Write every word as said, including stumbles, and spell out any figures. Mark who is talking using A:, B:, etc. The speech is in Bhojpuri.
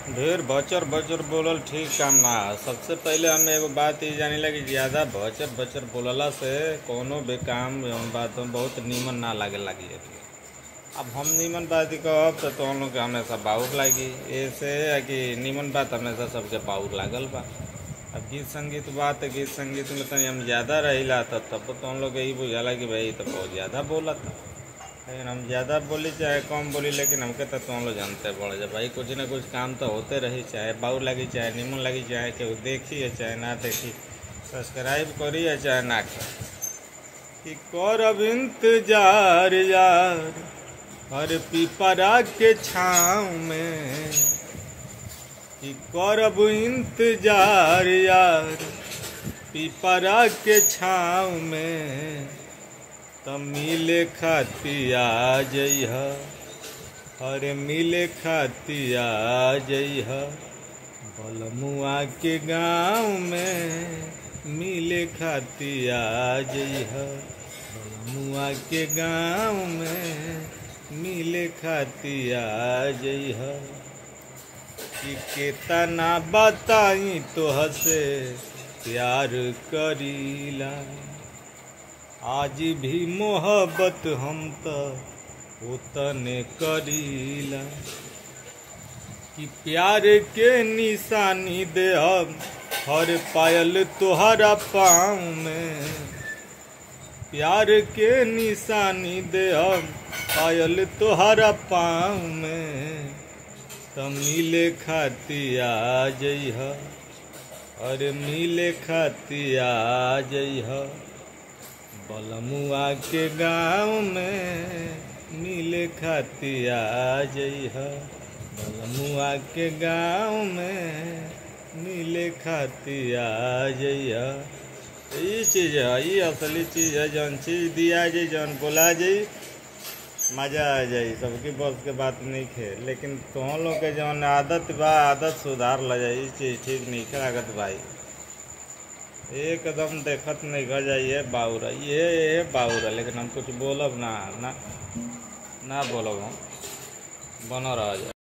A: ढेर बचर बचर बोलल ठीक काम ना है। सबसे पहले हमें एगो बात ये जाने कि ज़्यादा बचर बचर बोलला से कोनो भी काम जौन बात में बहुत नीमन ना लागे लगी। अब हम नीमन बात कहब तो तुम लोग के हमेशा बाउर लागी। ऐसे है कि नीमन बात हमेशा सबके बाउर लागल बा। अब गीत संगीत बात है, गीत संगीत में तनी हम ज़्यादा रहीला तो तब तो हम लोग यही बुझाला कि भाई तो बहुत ज़्यादा बोला था। लेकिन हम ज़्यादा बोली चाहे कम बोली, लेकिन हमके तो तुम लोग जानते पड़ जाए भाई कुछ ना कुछ काम तो होते रही, चाहे बाउर लगी चाहे नीमन लगी, चाहे केहू देखी है चाहे ना देखी, सब्सक्राइब करी है चाहे ना करी। कि करब इंतजार यार हर पिपरा के छाँव में, कि करब इंतजार यार पिपरा के छाँव में, तब मिले खाती आ जइह, अरे मिले खाती आ जइह बलमुआ के गाँव में, मिले खाती आ जइह बलमुआ के गाँव में, मिले खाती आ जइह। कि केतना बताई तोहसे प्यार करीला, आज भी मोहब्बत हम तो उतने करीला। कि प्यार के निशानी दे हम हर पायल तोहरा पाँव में, प्यार के निशानी दे हम पायल तोहरा पाँव में, तब मिले खाती आ जइह, अरे मिले खाती आ जइह बलमुआ के गाँव में, मिले खाती आ जइह बलमुआ के गाँव में, मिले खाती आ जइह। ये चीज़ है, ये असली चीज़ है। जौन चीज़ दिया जाए जौन बोला जाए मज़ा आ जाए, सबकी बस के बात नहीं खे। लेकिन तुम लोग के जौन आदत बा आदत सुधार ल जाए, ये चीज़ ठीक नहीं लागत भाई। एकदम देखत नहीं घर जाइए बाउर ये ये बाउर, लेकिन हम कुछ बोलब ना ना ना बोलब, हम बनो रह जाए।